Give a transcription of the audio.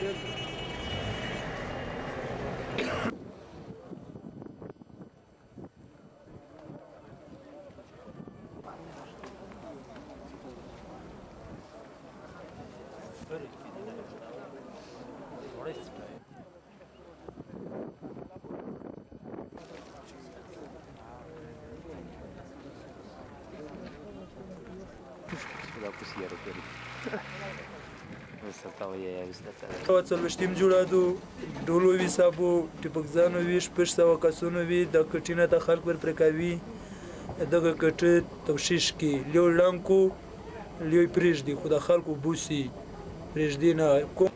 څلوېښتم جوړادو ډولو وي صابو ټیپکځانو وي 600 کسونو وي د کټینه د خلک ور پرې کوي دغه کټه توشیش کې لیو لانکو لیو پرېږدي خو د خلکو بوسي پرېږدي نه کوم